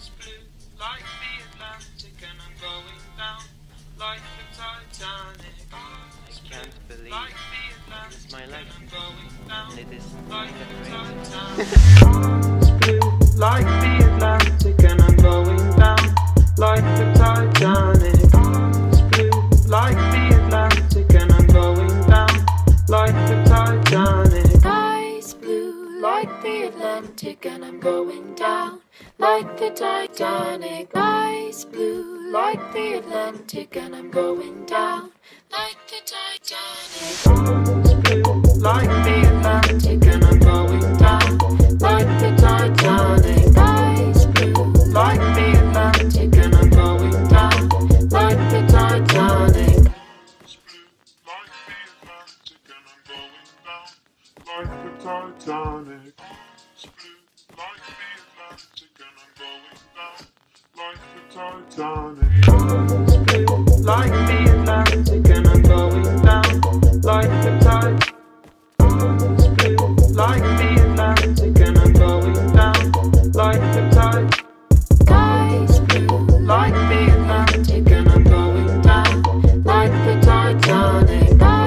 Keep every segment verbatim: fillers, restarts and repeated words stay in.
Sky's blue like the Atlantic and I'm going down like the Titanic. I can't believe like the Atlantic it's my life, and I'm going down and it is like the generated. Titanic. Sky's blue like the Atlantic and I'm going down like the Titanic. Sky's blue like the Atlantic and I'm going down like the Titanic. Sky's blue like the Atlantic and I'm going down like the Titanic. Sky's blue like the Atlantic and I'm going down like the Titanic. Sky's blue like the Atlantic and I'm going down like the Titanic. Sky's blue Like the Atlantic and I'm going down like the Titanic. It's blue like the Atlantic and I'm going down like the Titanic. It's blue like the Atlantic and I'm going down like the Titanic. It's blue like the Atlantic and I'm going down like the Titanic. It's blue like the Atlantic and I'm going down like the Titanic. Sky's blue Like the Atlantic and I'm going down like the Titanic.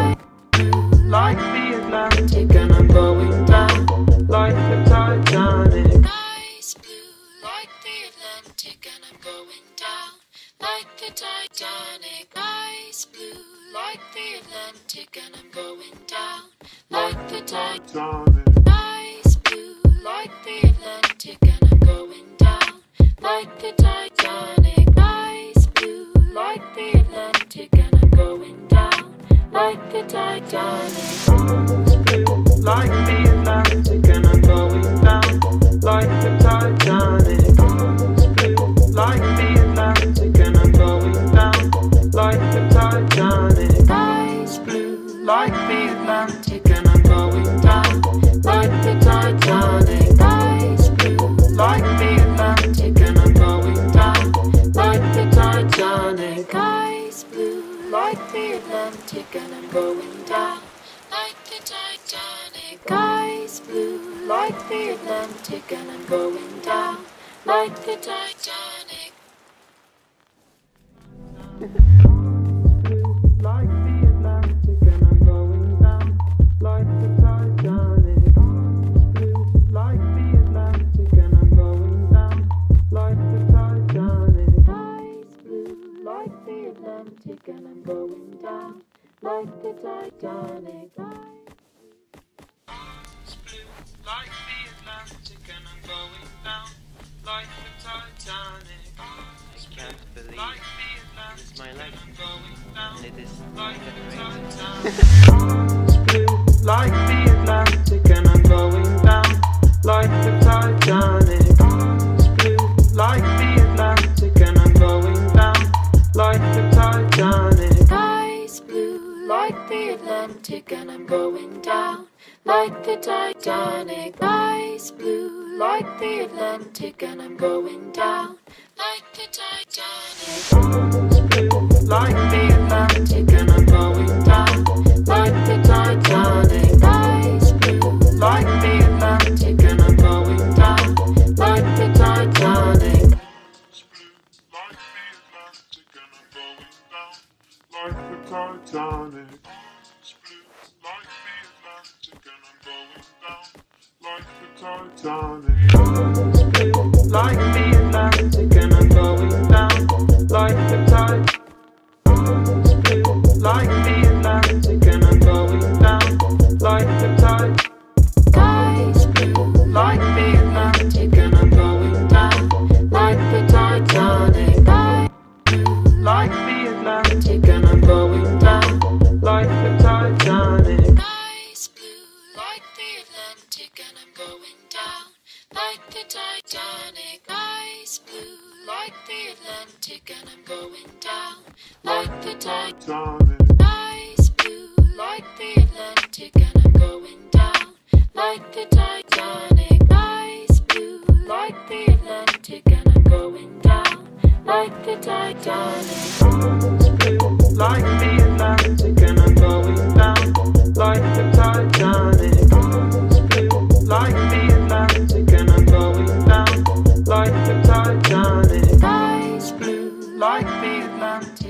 Like the Atlantic and I'm going down like the Titanic. Sky's blue like the Atlantic and I'm going down like the Titanic. Sky's blue like the Atlantic and I'm going down like the Titanic. Sky's blue like the Atlantic and I'm going down like the Titanic. Sky's blue like the Atlantic and I'm going down like the Titanic. It's blue like the Atlantic and I'm going down like the Titanic. It's blue like the Atlantic and I'm going down like the Titanic. Sky's blue Like the Atlantic and I'm going down like the Titanic. Sky's blue Like the Atlantic and I'm going down like the Titanic. Sky's blue like the Atlantic and I'm going down like the Titanic. Sky's blue like the Atlantic and I'm going down like the Titanic. Like the Atlantic and I'm going down like the Titanic. Blue like the Atlantic and I'm going down like the Titanic. Sky's blue like the Atlantic and I'm going down like the Titanic. It's blue like the Atlantic and I'm going down like the Titanic. I can't believe Like the it's Atlantic my and life, I'm going down and it is like the generated. Titanic. It's blue like the Atlantic and I'm going down like the Titanic. It's blue like the Atlantic and I'm going down like the Titanic. Sky's blue like the Atlantic and I'm going down like the Titanic. Sky's blue like the Atlantic and I'm going down like the Titanic. It's blue like the Atlantic and I'm going down like the Titanic. Sky's blue Like the Atlantic and I'm going down like the Titanic. It's blue like the Atlantic and I'm going down like the Titanic. It's blue like the Atlantic and I'm going down like the Titanic. It's blue like the Atlantic and I'm going down like the Titanic. It's blue like the Atlantic and I'm going down like the Titanic. Sky's blue Like the Atlantic and I'm going down like the Titanic. Like the Atlantic and I'm going down like the Titanic. Sky's blue like the Atlantic and I'm going down like the Titanic. Sky's blue like the Atlantic and I'm going down like the Titanic. Sky's blue like the Atlantic and I'm going down like the Titanic. Sky's blue like the Atlantic and I'm going down like the Titanic. It's blue like the Atlantic and I'm going down like the Titanic. It's blue like the Atlantic and I'm going down like the Titanic. like the Atlantic.